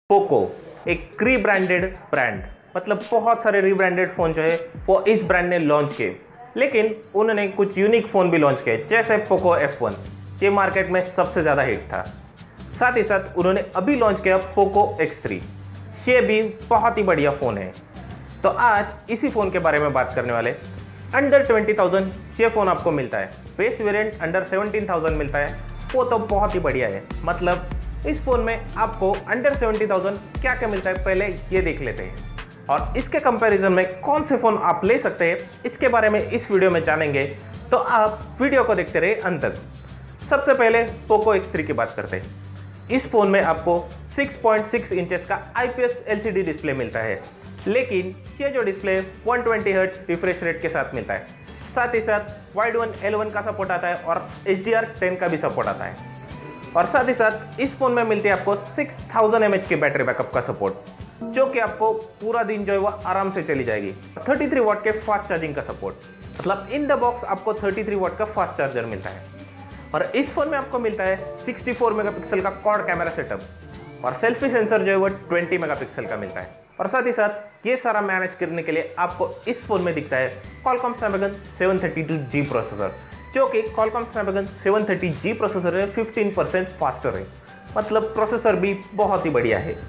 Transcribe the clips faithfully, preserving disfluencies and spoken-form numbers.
Poco एक री branded brand, मतलब बहुत सारे रीब्रांडेड फ़ोन जो है वो इस ब्रांड ने लॉन्च किए, लेकिन उन्होंने कुछ यूनिक फ़ोन भी लॉन्च किए जैसे पोको एफ वन। ये मार्केट में सबसे ज़्यादा हिट था। साथ ही साथ उन्होंने अभी लॉन्च किया पोको एक्स थ्री। ये भी बहुत ही बढ़िया फ़ोन है। तो आज इसी फ़ोन के बारे में बात करने वाले। अंडर ट्वेंटी थाउजेंड ये फ़ोन आपको मिलता है। Base variant under seventeen thousand मिलता है, वो तो बहुत ही बढ़िया है। मतलब इस फ़ोन में आपको अंडर सेवेंटी थाउजेंड क्या क्या मिलता है पहले ये देख लेते हैं, और इसके कंपैरिजन में कौन से फ़ोन आप ले सकते हैं इसके बारे में इस वीडियो में जानेंगे। तो आप वीडियो को देखते रहे अंत तक। सबसे पहले पोको एक्स थ्री की बात करते हैं। इस फ़ोन में आपको सिक्स पॉइंट सिक्स इंचेस का I P S L C D display मिलता है, लेकिन ये जो display one twenty hertz refresh rate के साथ मिलता है। साथ ही साथ वाइड वन एल वन का सपोर्ट आता है और एच डी आर टेन का भी सपोर्ट आता है। और साथ ही साथ इस फोन में मिलती है आपको सिक्स थाउजेंड एम एच की बैटरी बैकअप का सपोर्ट, जो कि आपको पूरा दिन जो है वो आराम से चली जाएगी। थर्टी थ्री वॉट के फास्ट चार्जिंग का सपोर्ट, मतलब इन द बॉक्स आपको थर्टी थ्री वॉट का फास्ट चार्जर मिलता है। और इस फोन में आपको मिलता है सिक्सटी फोर मेगापिक्सल का क्वाड कैमरा सेटअप, और सेल्फी सेंसर जो है वो ट्वेंटी मेगापिक्सल का मिलता है। और साथ ही साथ ये सारा मैनेज करने के लिए आपको इस फोन में दिखता है Qualcomm Snapdragon seven thirty two G processor, जो कि Qualcomm Snapdragon seven thirty G processor है, फिफ्टीन परसेंट फास्टर है। मतलब प्रोसेसर भी बहुत ही बढ़िया है।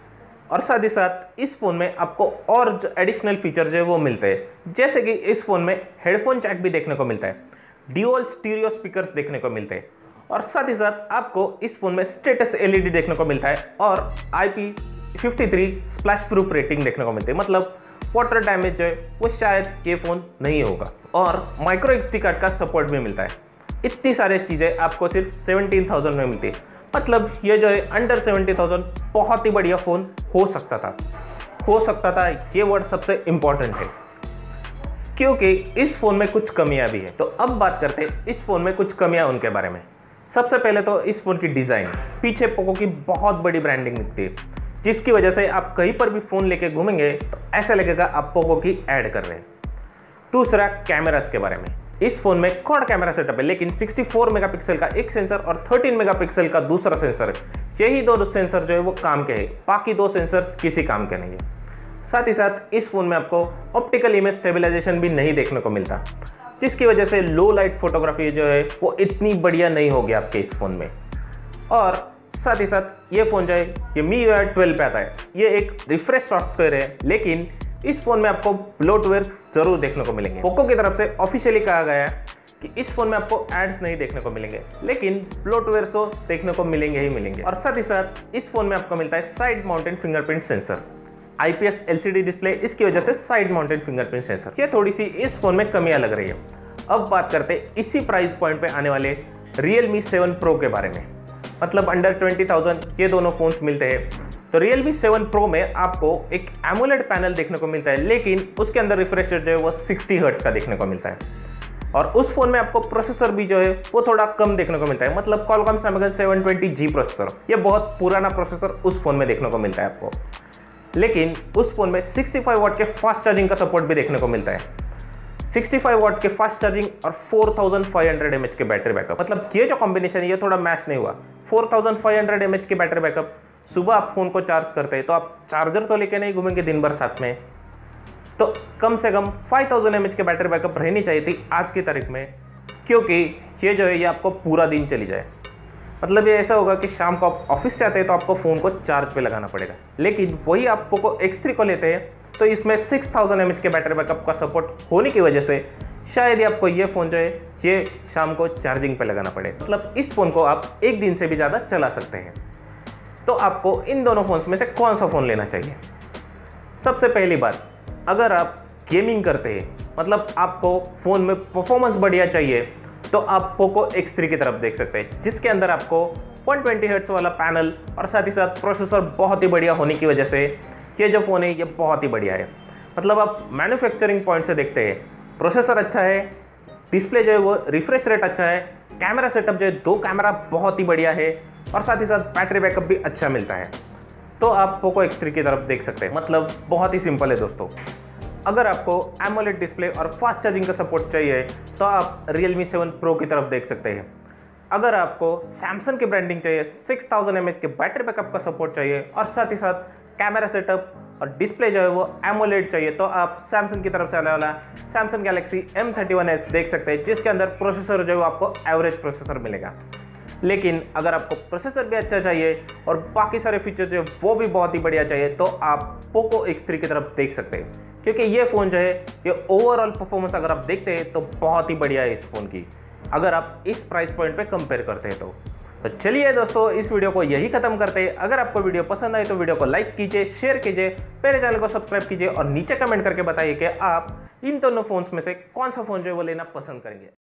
और साथ ही साथ इस फ़ोन में आपको और जो एडिशनल फीचर जो है वो मिलते हैं, जैसे कि इस फ़ोन में हेडफोन जैक भी देखने को मिलता है, ड्यूअल स्टीरियो स्पीकर्स देखने को मिलते हैं, और साथ ही साथ आपको इस फ़ोन में स्टेटस एल ई डी देखने को मिलता है और I P fifty three splash proof rating देखने को मिलती है। मतलब वाटर डैमेज जो है वो शायद ये फ़ोन नहीं होगा, और माइक्रो एक्स डी कार्ड का सपोर्ट भी मिलता है। इतनी सारी चीज़ें आपको सिर्फ सेवनटीन थाउजेंड में मिलती है। मतलब ये जो है अंडर सेवेंटी थाउजेंड बहुत ही बढ़िया फ़ोन हो सकता था। हो सकता था ये वर्ड सबसे इम्पॉर्टेंट है, क्योंकि इस फ़ोन में कुछ कमियां भी है। तो अब बात करते हैं इस फ़ोन में कुछ कमियां उनके बारे में। सबसे पहले तो इस फ़ोन की डिज़ाइन, पीछे पोको की बहुत बड़ी ब्रांडिंग दिखती है, जिसकी वजह से आप कहीं पर भी फ़ोन लेके घूमेंगे तो ऐसा लगेगा आप पोको की ऐड कर रहे हैं। दूसरा, कैमरास के बारे में। इस फ़ोन में क्वाड कैमरा सेटअप है, लेकिन सिक्सटी फोर मेगापिक्सल का एक सेंसर और थर्टीन मेगापिक्सल का दूसरा सेंसर है। यही दो सेंसर जो है वो काम के हैं, बाकी दो सेंसर किसी काम के नहीं है। साथ ही साथ इस फ़ोन में आपको ऑप्टिकल इमेज स्टेबलाइजेशन भी नहीं देखने को मिलता, जिसकी वजह से लो लाइट फोटोग्राफी जो है वो इतनी बढ़िया नहीं होगी आपके इस फ़ोन में। और साथ ही साथ ये फ़ोन जो है ये मी यू आई ट्वेल्व पे आता है। ये एक रिफ्रेश सॉफ्टवेयर है, लेकिन इस फ़ोन में आपको ब्लोटवेयर जरूर देखने को मिलेंगे। पोको की तरफ से ऑफिशियली कहा गया है कि इस फ़ोन में आपको एड्स नहीं देखने को मिलेंगे, लेकिन ब्लोटवेयर तो देखने को मिलेंगे ही मिलेंगे। और साथ ही साथ इस फ़ोन में आपको मिलता है side mounted fingerprint sensor, I P S L C D display, इसकी वजह से साइड माउंटेड फिंगरप्रिंट सेंसर। ये थोड़ी सी इस फ़ोन में कमियां लग रही है। अब बात करते हैं इसी प्राइस पॉइंट पे आने वाले रियलमी सेवन प्रो के बारे में। मतलब अंडर ट्वेंटी थाउजेंड ये दोनों फ़ोन्स मिलते हैं। तो रियलमी सेवन प्रो में आपको एक एमोलेड पैनल देखने को मिलता है, लेकिन उसके अंदर रिफ्रेश रेट जो है वो सिक्सटी हर्ट्ज का देखने को मिलता है। और उस फोन में आपको प्रोसेसर भी जो है वो थोड़ा कम देखने को मिलता है। मतलब Qualcomm Snapdragon seven twenty G processor, ये बहुत पुराना प्रोसेसर उस फोन में देखने को मिलता है आपको। लेकिन उस फोन में सिक्सटी फाइव वॉट के फास्ट चार्जिंग का सपोर्ट भी देखने को मिलता है। सिक्सटी फाइव वॉट के फास्ट चार्जिंग और four thousand five hundred M H के बैटरी बैकअप। मतलब ये जो कॉम्बिनेशन है ये थोड़ा मैच नहीं हुआ। Four thousand five hundred M H की बैटरी बैकअप, सुबह आप फ़ोन को चार्ज करते हैं तो आप चार्जर तो लेके नहीं घूमेंगे दिन भर साथ में, तो कम से कम फाइव थाउजेंड एम एच की बैटरी बैकअप रहनी चाहिए थी आज की तारीख में, क्योंकि ये जो है ये आपको पूरा दिन चली जाए। मतलब ये ऐसा होगा कि शाम को आप ऑफिस से आते हैं तो आपको फ़ोन को चार्ज पे लगाना पड़ेगा। लेकिन वही आप पोको एक्स थ्री को लेते हैं तो इसमें सिक्स थाउजेंड एम एच के बैटरी बैकअप का सपोर्ट होने की वजह से शायद ही आपको ये फ़ोन जो है ये शाम को चार्जिंग पे लगाना पड़े। मतलब इस फ़ोन को आप एक दिन से भी ज़्यादा चला सकते हैं। तो आपको इन दोनों फ़ोन्स में से कौन सा फ़ोन लेना चाहिए? सबसे पहली बात, अगर आप गेमिंग करते हैं, मतलब आपको फ़ोन में परफॉर्मेंस बढ़िया चाहिए, तो आप पोको एक्स थ्री की तरफ देख सकते हैं, जिसके अंदर आपको वन ट्वेंटी हर्ट्ज वाला पैनल और साथ ही साथ प्रोसेसर बहुत ही बढ़िया होने की वजह से ये जो फ़ोन है ये बहुत ही बढ़िया है। मतलब आप मैन्युफैक्चरिंग पॉइंट से देखते हैं, प्रोसेसर अच्छा है, डिस्प्ले जो है वो रिफ्रेश रेट अच्छा है, कैमरा सेटअप जो है दो कैमरा बहुत ही बढ़िया है, और साथ ही साथ बैटरी बैकअप भी अच्छा मिलता है। तो आप पोको एक्स थ्री की तरफ देख सकते हैं। मतलब बहुत ही सिंपल है दोस्तों। अगर आपको एमोलेड डिस्प्ले और फास्ट चार्जिंग का सपोर्ट चाहिए तो आप रियलमी सेवन प्रो की तरफ देख सकते हैं। अगर आपको सैमसंग की ब्रांडिंग चाहिए, सिक्स थाउजेंड एम एच के बैटरी बैकअप का सपोर्ट चाहिए और साथ ही साथ कैमरा सेटअप और डिस्प्ले जो है वो एमोलेड चाहिए, तो आप सैमसंग की तरफ से आने वाला Samsung Galaxy M thirty one S देख सकते हैं, जिसके अंदर प्रोसेसर जो है वो आपको एवरेज प्रोसेसर मिलेगा। लेकिन अगर आपको प्रोसेसर भी अच्छा चाहिए और बाकी सारे फीचर जो है वो भी बहुत ही बढ़िया चाहिए, तो आप पोको एक्स थ्री की तरफ देख सकते हैं, क्योंकि ये फ़ोन जो है ये ओवरऑल परफॉर्मेंस अगर आप देखते हैं तो बहुत ही बढ़िया है इस फ़ोन की, अगर आप इस प्राइस पॉइंट पे कंपेयर करते हैं तो। तो चलिए दोस्तों, इस वीडियो को यही खत्म करते हैं। अगर आपको वीडियो पसंद आई तो वीडियो को लाइक कीजिए, शेयर कीजिए, मेरे चैनल को सब्सक्राइब कीजिए और नीचे कमेंट करके बताइए कि आप इन दोनों फोन्स में से कौन सा फ़ोन जो है वो लेना पसंद करेंगे।